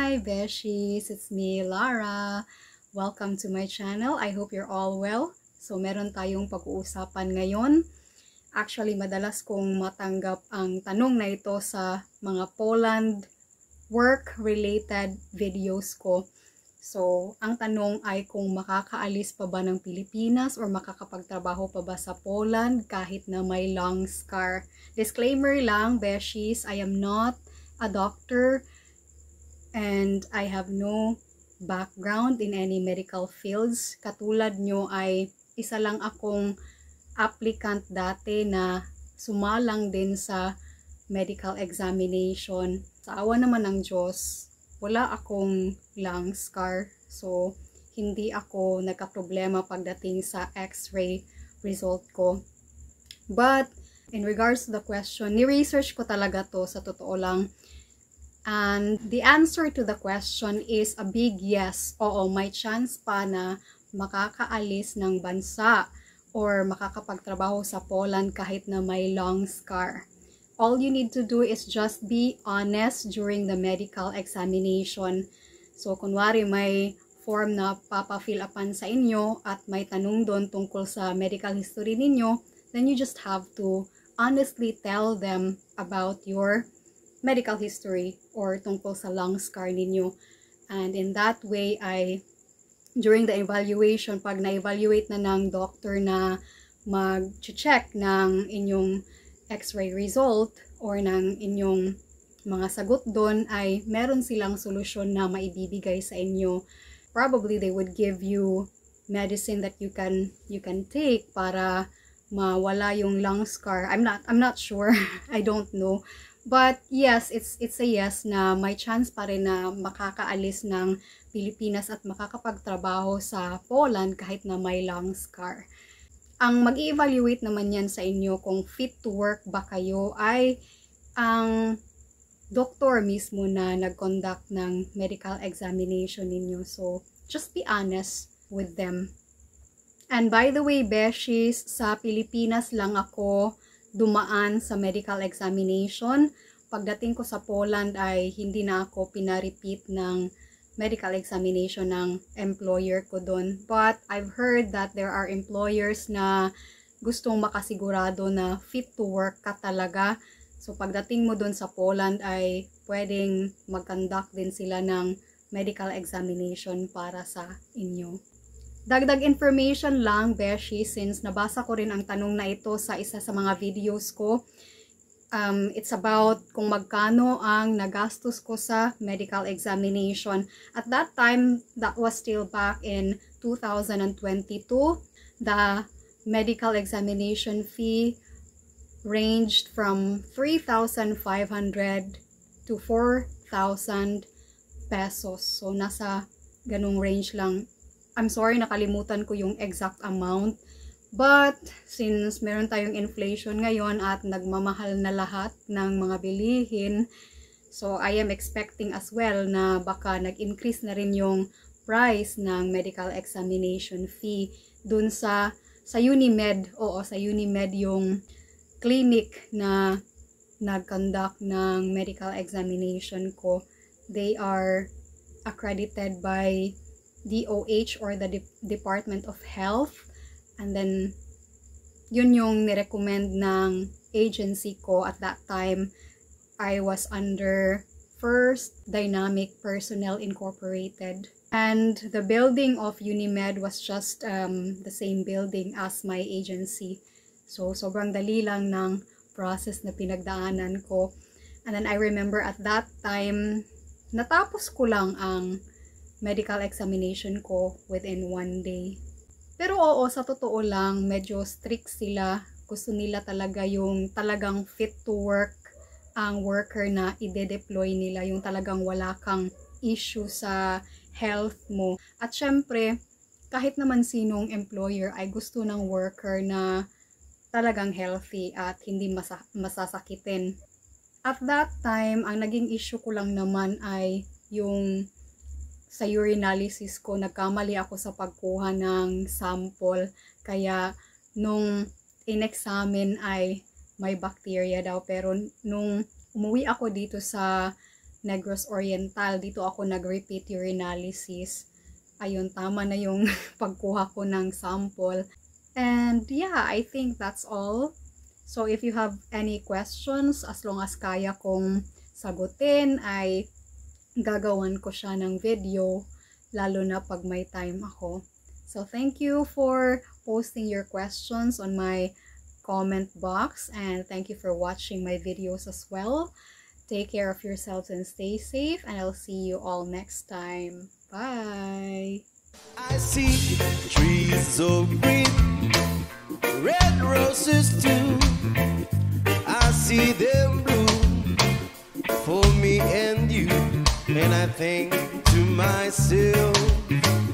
Hi Beshies! It's me, Lara. Welcome to my channel. I hope you're all well. So meron tayong pag-uusapan ngayon. Actually, madalas kong matanggap ang tanong na ito sa mga Poland work-related videos ko. So, ang tanong ay kung makakaalis pa ba ng Pilipinas or makakapagtrabaho pa ba sa Poland kahit na may lung scar. Disclaimer lang, Beshies, I am not a doctor and I have no background in any medical fields. Katulad nyo ay isa lang akong applicant dati na sumalang din sa medical examination. Sa awa naman ng Diyos, wala akong lung scar. So, hindi ako nagka-problema pagdating sa x-ray result ko. But, in regards to the question, ni-research ko talaga to sa totoo lang. And the answer to the question is a big yes. Oo, may chance pa na makakaalis ng bansa or makakapagtrabaho sa Poland kahit na may lung scar. All you need to do is just be honest during the medical examination. So, kunwari may form na papafill upan sa inyo at may tanong doon tungkol sa medical history ninyo, then you just have to honestly tell them about your medical history or tungkol sa lung scar ninyo. And in that way during the evaluation, pag na-evaluate na ng doctor na mag-check ng inyong x-ray result or ng inyong mga sagot doon, ay meron silang solusyon na maibibigay sa inyo. Probably they would give you medicine that you can take para mawala yung lung scar. I'm not sure. I don't know. But yes, it's a yes na may chance pa rin na makakaalis ng Pilipinas at makakapagtrabaho sa Poland kahit na may lung scar. Ang mag-i-evaluate naman yan sa inyo kung fit to work ba kayo ay ang doktor mismo na nag-conduct ng medical examination ninyo. So, just be honest with them. And by the way, Beshies, sa Pilipinas lang ako dumaan sa medical examination. Pagdating ko sa Poland ay hindi na ako pina-repeat ng medical examination ng employer ko doon. But I've heard that there are employers na gustong makasigurado na fit to work ka talaga. So pagdating mo doon sa Poland ay pwedeng mag-conduct din sila ng medical examination para sa inyo. Dagdag information lang, Beshi, since nabasa ko rin ang tanong na ito sa isa sa mga videos ko. It's about kung magkano ang nagastos ko sa medical examination. At that time, that was still back in 2022. The medical examination fee ranged from 3,500 to 4,000 pesos. So, nasa ganung range lang. I'm sorry, nakalimutan ko yung exact amount. But, since meron tayong inflation ngayon at nagmamahal na lahat ng mga bilihin, so I am expecting as well na baka nag-increase na rin yung price ng medical examination fee dun sa Unimed. Oo, sa Unimed yung clinic na nag-conduct ng medical examination ko. They are accredited by DOH or the Department of Health, and then yun yung nirecommend ng agency ko at that time. I was under First Dynamic Personnel Incorporated, and the building of Unimed was just the same building as my agency. So sobrang dali lang ng process na pinagdaanan ko. And then I remember at that time natapos ko lang ang medical examination ko within 1 day. Pero oo, sa totoo lang, medyo strict sila. Gusto nila talaga yung talagang fit to work ang worker na ide-deploy nila. Yung talagang wala kang issue sa health mo. At syempre, kahit naman sinong employer ay gusto ng worker na talagang healthy at hindi masasakitin. At that time, ang naging issue ko lang naman ay yung sa urinalysis ko, nagkamali ako sa pagkuha ng sample. Kaya, nung in-examine ay may bacteria daw. Pero, nung umuwi ako dito sa Negros Oriental. Dito ako nag-repeat urinalysis. Ayun, tama na yung pagkuha ko ng sample. And yeah, I think that's all. So if you have any questions, as long as kaya kong sagutin, ay gagawan ko siya ng video, lalo na pag may time ako. So thank you for posting your questions on my comment box, and thank you for watching my videos as well. Take care of yourselves and stay safe, and I'll see you all next time. Bye! I see trees so green, red roses too. I see them bloom for me and you, and I think to myself,